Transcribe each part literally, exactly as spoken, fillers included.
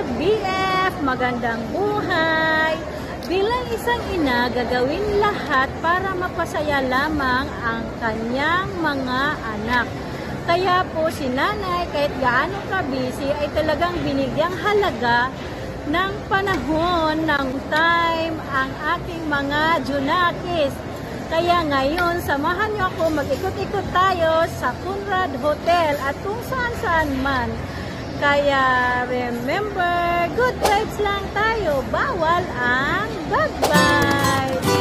B F, magandang buhay. Bilang isang ina, gagawin lahat para mapasaya lamang ang kanyang mga anak. Kaya po si nanay, kahit gaano ka-busy, ay talagang binigyang halaga ng panahon, ng time, ang ating mga Junakis. Kaya ngayon, samahan niyo ako, mag-ikot-ikot tayo sa Conrad Hotel at kung saan-saan man. Kaya remember, good vibes lang tayo, bawal ang bad vibes.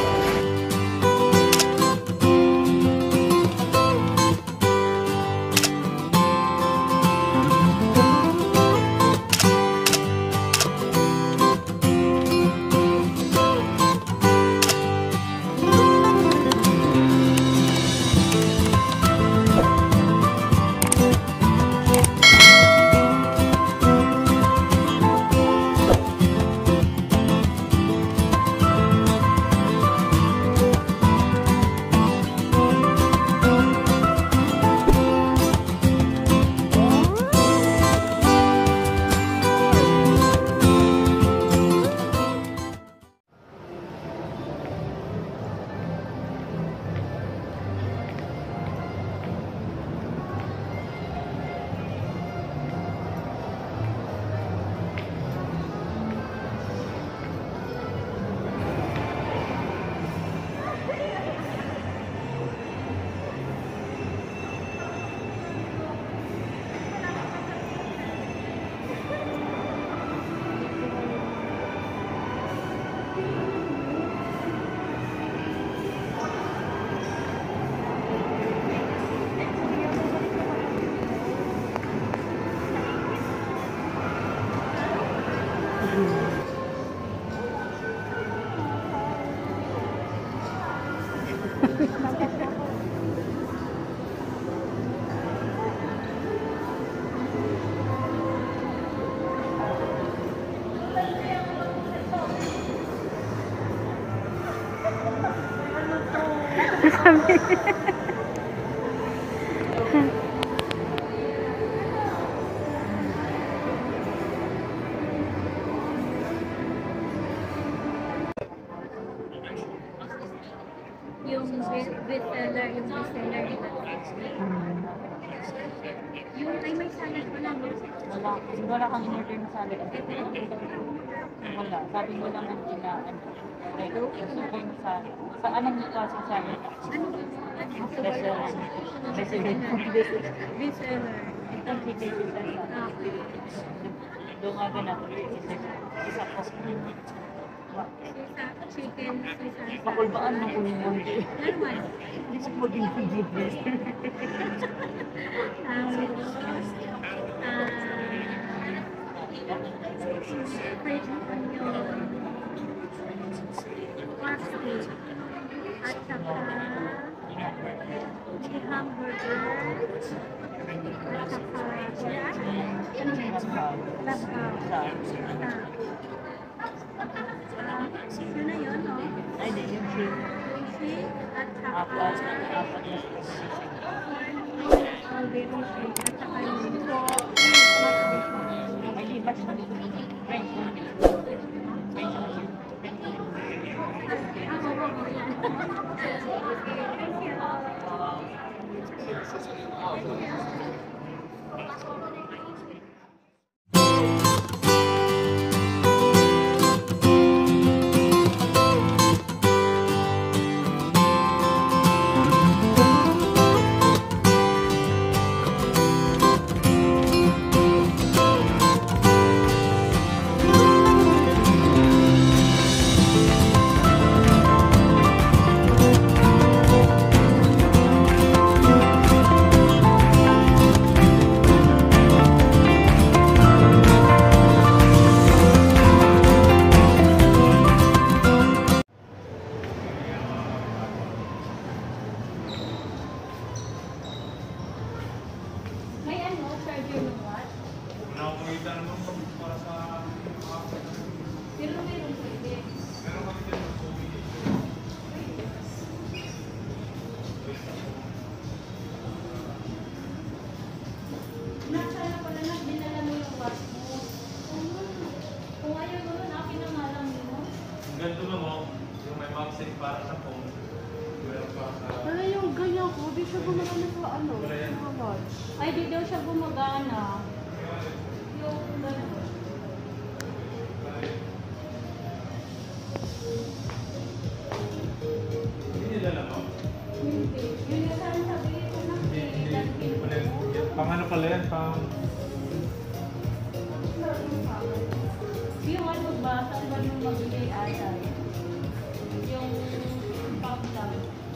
Yung bestseller, yung bestseller nila. Yung ay may salad ko lang. Wala. Wala kang in-order na salad. Wala. Sabi mo lang ang ina. Like, super mo sa... Sa anong klase salad? Ano? Bestseller. Bestseller. Bestseller. Itong chicken salad. Okay. Doon nga ganun. Isa po. Sisa, chicken, sisa. Pakulbaan ng union. Normal. Hindi ko maging hindi. Tapos, ah, fried onion, pork steak, at saka may hamburger, at saka ano yun? Labaw. Yun na yun, no? Ay, di yun siya. Shake at saka Apat. Apat na. strawberry shake at saka yung pork. Ay, di ba siya? French one. French one. Ako, ako yan. kasi para sa phone. Meron pa sa... Pero yung ganyan ko, di siya gumagana sa ano, Wala yan. sa watch. Ay, di daw siya gumagana. Yung gano'n. Hindi nila lang ako. Hindi. Yun yung saan sabihin ko na Hindi, hindi, hindi pala yan. Pang ano pala yan? Pang... Yung ano ba, saan ba yung magbigay ata? Yung pop lang.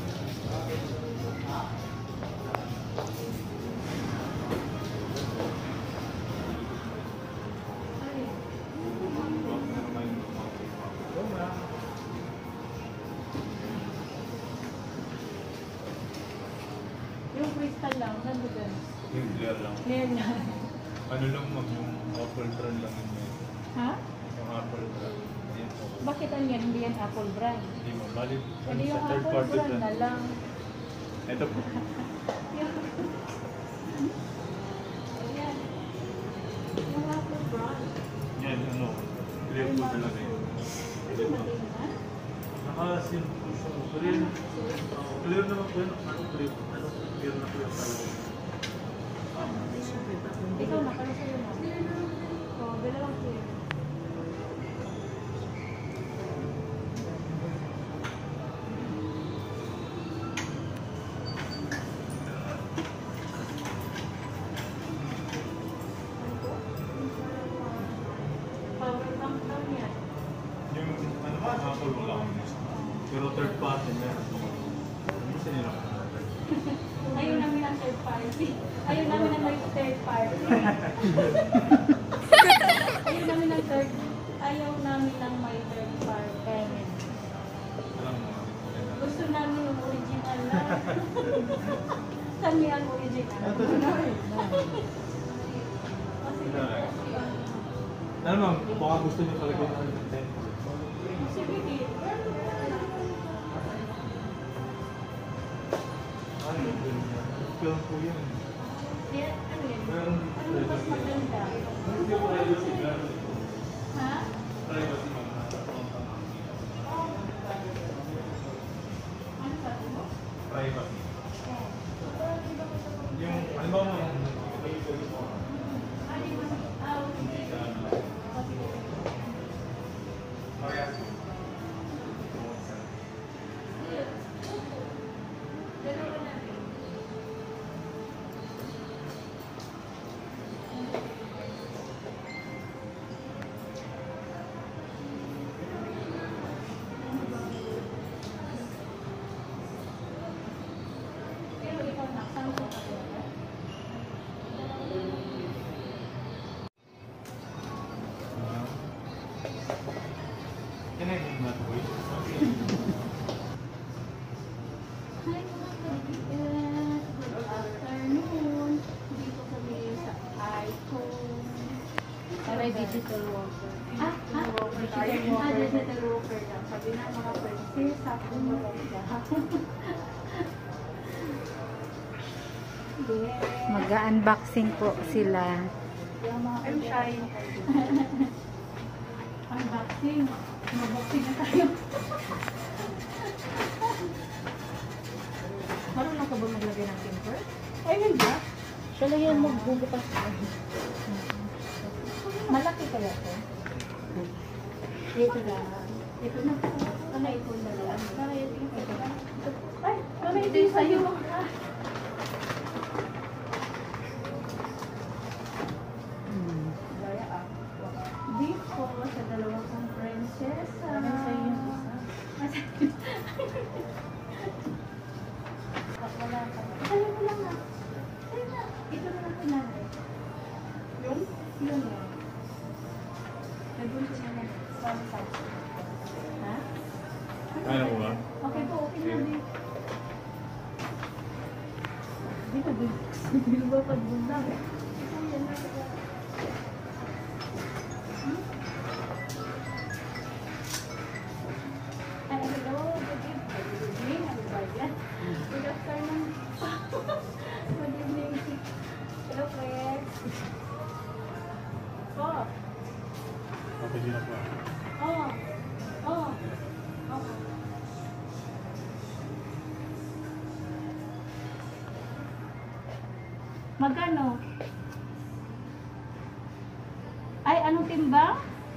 Yung crystal lang, nandun. Yung clear lang. Clear na. Ano lang mag yung Apple brand lang yun. eh. Ha? Yung Apple brand. Yan po. Bakit ang yan? Hindi yan Apple brand. Hindi mo. Bali, Hindi sa yung third Apple party brand na brand. lang. Ito po. Yung... Ayan. Yung Apple brand. Yan, ano. Clear po talaga yun. Ano matin na? Naka-sim po siya. Pero yun, clear naman po yun. Ano clear? Ano clear na clear talaga. Ikaw na, para sa'yo na. Oo, dalawang clear. Power bank lang yan. Yung ano ba, Apple wala akong gusto. Pero third party meron. Hindi sa nila. Ayaw namin ng third party. Ayaw namin ng may third party. Ayaw namin ng third. Ayaw namin ng may third party. Alam mo. Gusto namin yung original na. Kami ang original. Kasi Ano ma'am, baka gusto niyo talaga yung ano ten. sige, Kate. Ano yun? Film po yun. Yeah, ano yan? Meron Ano mas maganda? Hindi po privacy meron. Ha? Privacy ma'am. Ano sabi mo? Privacy. Yung, ano ba ma'am? Hindi ka ano. Parehas mo. Pero ikaw na, saan ko ka? Can I move that way? Hi mga kaibigan! Good afternoon! Dito kami sa iPhone. Para digital walker. Ah, ah, Digital ah, walker. digital walker lang. Sabi na mga princess, ako maganda. Yes. Mag-unboxing po sila. Yung mga I'm shy. unboxing. Unboxing na tayo. Marunong ka ba maglagay ng timber? Ay, hindi. Siya lang yan magbubukas. Malaki kaya to? Ito na. Ito na. Ano ito na lang? Para ito yung ito. Ay, para ito yung sa'yo. Gaya ah. Dito sa dalawang kong prinsesa. Ano sa'yo yung isa? Wala ka. Sa'yo ko lang na. Sa'yo na. Ito na lang pinanay. Yung? Yun yun. Nag-bunso na lang. Sorry, sorry. Ha? Kaya mo ba? Okay po, okay na din. Dito, dito. Dito ba pagbundang? Ay, hello, good evening. Ano ba yan? Good afternoon. Good evening. Hello, Fred. Oh, Okay, din ako. oh, oh. Oh. Magkano? Ay, anong timbang?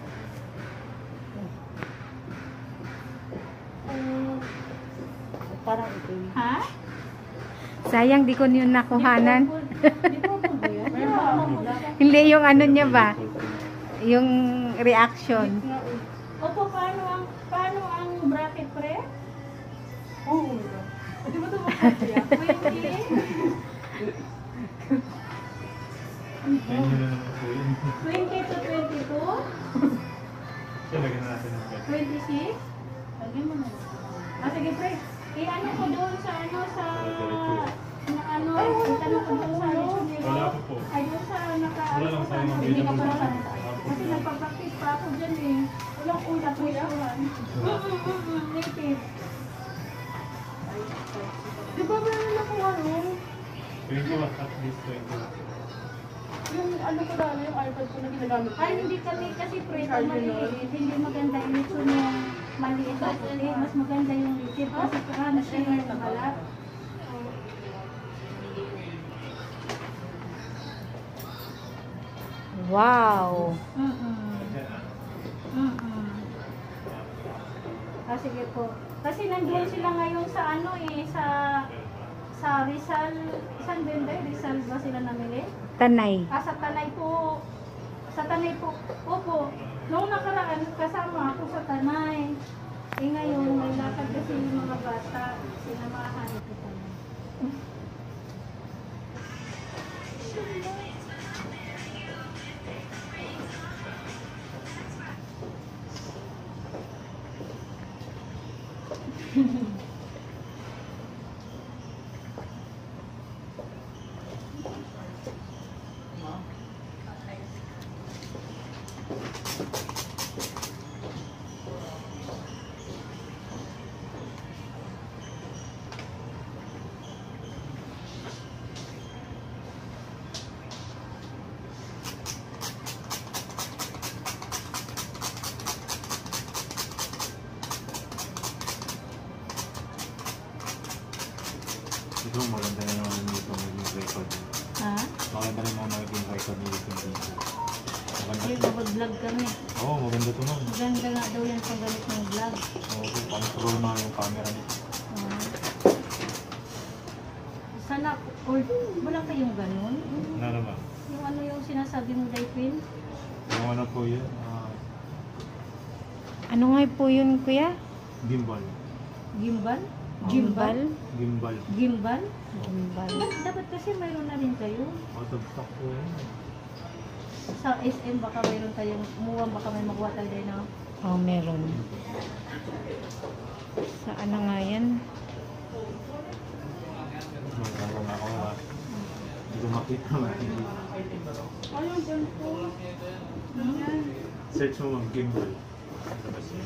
Uh, parang ito yun. Ha? Sayang, di ko yun nakuhanan. Di po po ba yun? Hindi yung ano niya ba? Yung reaction. Opo, paano ang, paano ang bracket pre? Oo. Di ba ito makakaya? twenty? Ayun yun na naman po yun. twenty to twenty-two? So, lagyan na natin ng pet. twenty-six? Lagyan mo na. Ah, sige pre. I-ano ko doon sa ano sa na ano, itanong ko doon sa Wala po po. ay doon sa naka Wala lang sa inyo. hindi ka pa Available. naka kasi nagpa-practice pa ako dyan eh. Walang ulat kuya. Mm-mm, native. Di ba meron na kung ano? twenty watts, at least twenty watts. Yung ano ko dali, yung iPad ko na ginagamit ko. Ay hindi kami kasi pre pag maliit, hindi maganda yung lechon yung maliit at puti. Mas maganda yung native kasi parang siya yung balat. Wow! Mm-mm. Mm-mm. Ah, sige po. Kasi nandun sila ngayon sa ano eh, sa sa Rizal, saan din tayo? Rizal ba sila namili? Tanay. Ah, sa Tanay po. Sa Tanay po. Opo. Noong nakaraan, kasama ako sa Tanay. Eh ngayon, may lakad kasi yung mga bata. Sinamahan ko Tanay. Ito, maganda na naman dito maging record. Ha? Maganda na naman maging record dito dito. Maganda Ay, to. mag-vlog kami. Oo, oh, maganda to ma'am. Maganda nga daw yan sa ganit ng vlog. Oo, okay. Pang-scroll na yung camera nito. Ah. Sana, or wala kayong ganun? Na naman. Yung ano yung sinasabi mo, Daypin? Yung ano po yun, ah, Ano nga po yun, kuya? gimbal. Gimbal? Gimbal? Gimbal. Gimbal? Gimbal. Dapat, dapat kasi mayroon na rin kayo. Out of stock po yun. Sa S M baka mayroon tayong umuwang, baka may magwa tayo din, no? Oh, meron. Sa ano nga yan? Magkakaroon na ako ha. Hindi ko makita mga T V. Ayun, dyan po. Search mo mga gimbal. Tapos yun.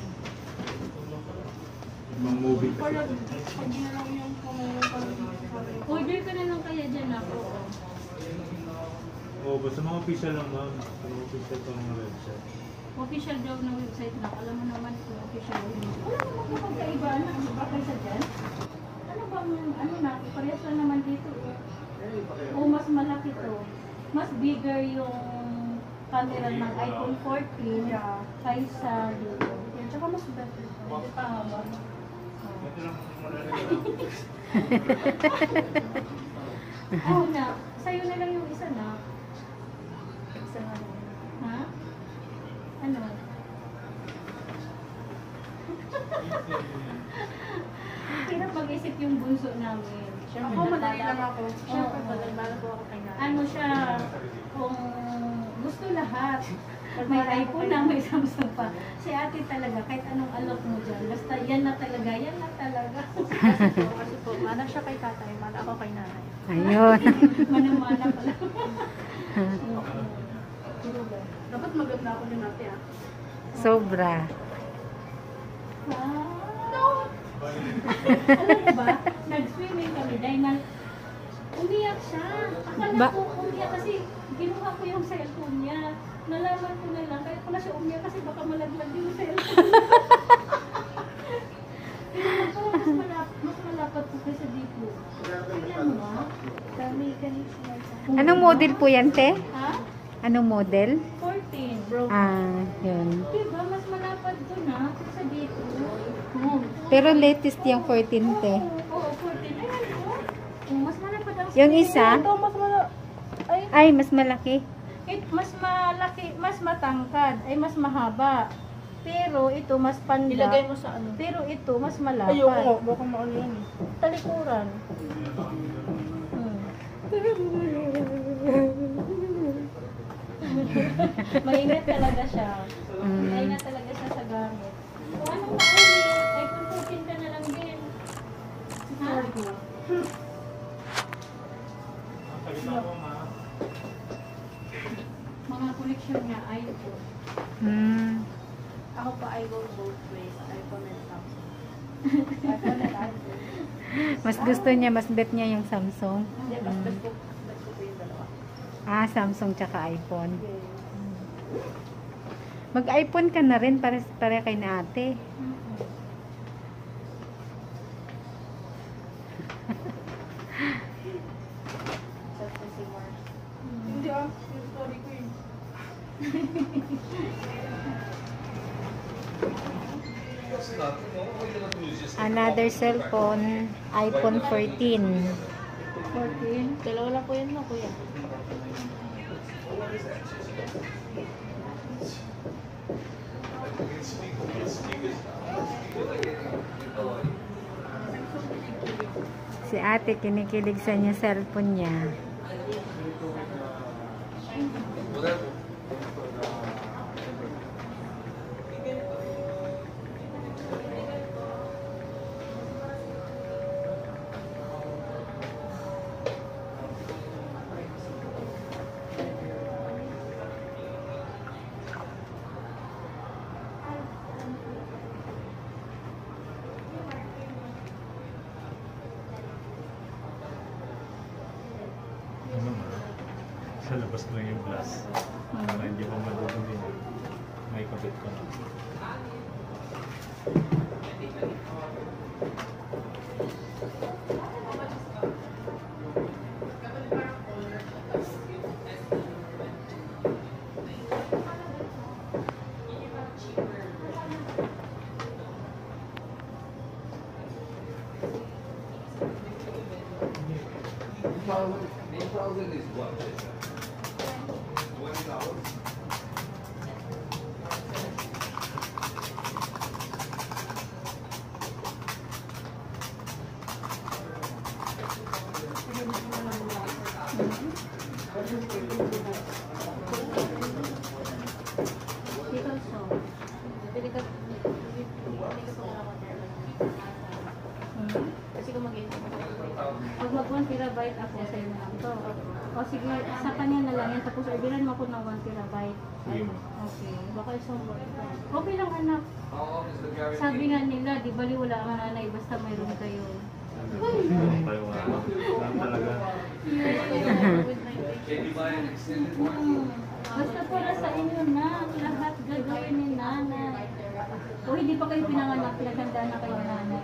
Ibang movie kasi. Kaya, pag ginalaw yung pangalaw parang Order ka na lang kaya dyan ako. Oo, basta mga official lang ma'am. Sa mga official pa mga website. Official daw na website na. Alam mo naman kung official. Wala naman kapag kaiba na. Ano ba kaysa dyan? Ano bang, ano na, parehas lang naman dito. O mas malaki to. Mas bigger yung camera ng iPhone fourteen kaysa dito. Yan, tsaka mas better. Hindi pa haba. Ano na? Sa'yo na lang yung isa na. Isa nga lang. Ha? Ano? Hirap mag-isip yung bunso namin. Ako, madali lang ako. Siyempre, Oo. madali ko ako kay nanay. Ano siya, kung gusto lahat. May iPhone na, may Samsung pa. Si ate talaga, kahit anong alok mo dyan, basta yan na talaga, yan na talaga. Kasi po, kasi po, mana siya kay tatay, mana ako kay nanay. Ayun. Manamana pala. Dapat maganda ako din natin ah. Sobra. Wow! Alam mo ba, nag-swimming kami dahil na umiyak siya. Akala Ba- ko umiyak kasi kinuha ko yung cellphone niya. Nalaman ko na lang, kaya pala siya umiyak kasi baka malaglag yung cellphone. Kaya parang mas malapad, mas malapad ko kaysa dito. Tingnan mo ah. Kami ganit siya. Anong model po yan, te? Ha? Anong model? fourteen, bro. Ah, yun. Diba, mas malapad doon ha, kaysa dito. Oh. Pero latest yung fourteen, te. Oo, fourteen. Ayan po. Oh, mas malapad ang Yung isa? Ito, mas malapad. Ay, Ay, mas malaki. it, mas malaki, mas matangkad, ay mas mahaba. Pero ito mas panda. Ilagay mo sa ano? Pero ito mas malapad. Ayoko, baka maano yan eh. Talikuran. Hmm. Maingat talaga siya. Mm. Maingat talaga siya sa gamit. Kung anong makuli, ay kung ka na lang din. Ha? Mga connection niya, iPhone. Hmm. Ako pa, I go both ways. iPhone and Samsung. iPhone and iPhone. Mas gusto niya, mas bet niya yung Samsung. Hindi, mas best ko, best ko po yung dalawa. Ah, Samsung tsaka iPhone. Mag-iPhone ka na rin para, para kay na ate. Hindi ah, yung story ko yun. Another cellphone, iPhone fourteen. fourteen? Dalawa lang po yan no, kuya. Si ate kinikilig sa niya cellphone niya. Ano naman? Sa labas ko lang yung glass. Para hindi pa madudumi. May kabit ko na. eight thousand is what? twenty dollars? Dito so. Pili ka. Pili ka po na Kasi kung mag-iisip ako. Pag mag one terabyte ako, sa'yo na lang to. O sige, sa kanya na lang yan. Tapos orderan mo ako ng one terabyte. Sige mo. Okay. Baka isang okay lang anak. How long is the guarantee? Sabi nga nila, di bali wala ang nanay, basta mayroon kayo. Tayo nga. Lang talaga. Can you buy an extended warranty? Basta para sa inyo na, lahat gagawin ni nanay. O hindi pa kayo pinanganak, pinaghandaan na kayo ni nanay.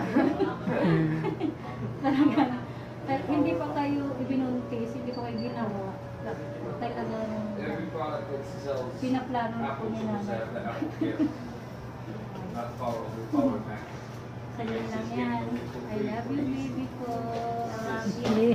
Talaga. Pero hindi pa kayo ibinuntis, hindi pa kayo ginawa. Talagang Every product that sells pinaplano na po Apple ni should nanay. have the Apple Care. Not power over power bank. Sa'yo lang yan. I love you, baby ko. I love you.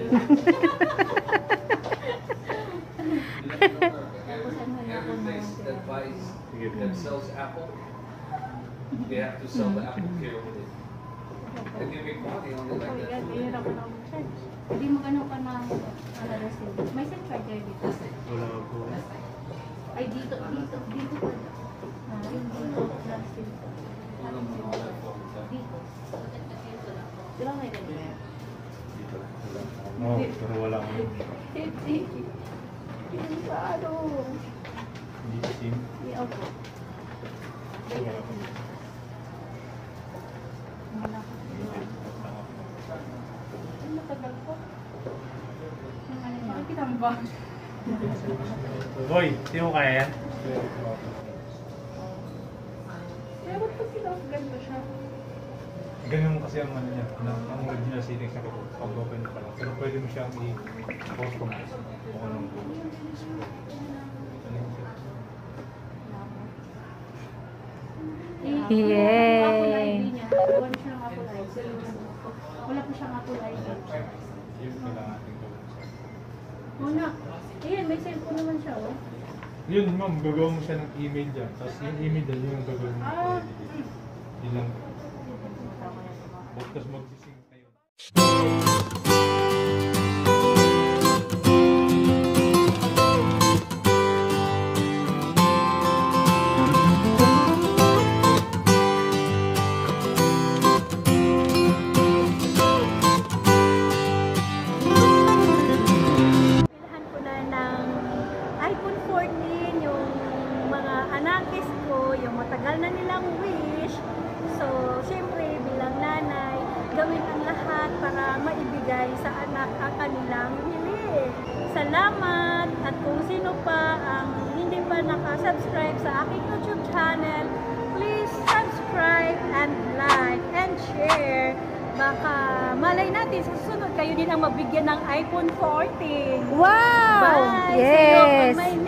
Tapos ano na ako Every na. place that buys, Sige po. that sells Apple, they have to sell the Apple Care with it. And they make money only like Oh, that. yan, hirap na ako. Sir, hindi mo gano'n ka na ano receive. May SIM card kayo dito. Wala po. Ay, dito, dito, dito pa. Ah, yung dito, na SIM. Dito. Di ba may ganyan? Dito. Oo, oh, pero wala ko. Hindi. Hindi pa ano. Hindi sim. Hindi ako. Wala ko. Ay, matagal po. Ang ano niya. Ay, kita mo ba? Boy, hindi mo kaya yan? Pero ba't pag sinas ganito siya? ganun kasi ang ano niya, na, ang original settings niya pag open pa lang. Pero pwede mo siyang i-customize kung anong gusto. Ano yung set? Yay! Wala po siyang Apple I D. Yun kailangan natin gawin. Muna. Ayan, may cellphone naman siya, oh. Yun ma'am, gagawa mo siya ng email dyan. Tapos yung email dyan, yung gagawin mo. Ah. Yun lang. Tapos magsising kayo. Bilhan ko na ng iPhone fourteen, yung mga anakis ko, yung matagal na nilang wish. So, syempre, bilang nanay, gawin ang lahat para maibigay sa anak ang kanilang hili. Salamat! At kung sino pa ang hindi pa nakasubscribe sa aking YouTube channel, please subscribe and like and share. Baka malay natin sa susunod kayo din ang mabigyan ng iPhone fourteen. Wow! Bye! Yes! Sa iyo,